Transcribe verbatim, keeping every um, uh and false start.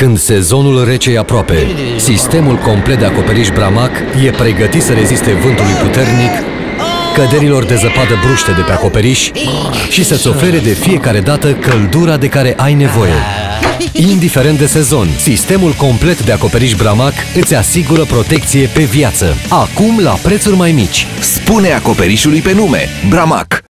Când sezonul rece e aproape, sistemul complet de acoperiș Bramac e pregătit să reziste vântului puternic, căderilor de zăpadă bruște de pe acoperiș și să-ți ofere de fiecare dată căldura de care ai nevoie. Indiferent de sezon, sistemul complet de acoperiș Bramac îți asigură protecție pe viață. Acum la prețuri mai mici. Spune acoperișului pe nume: Bramac.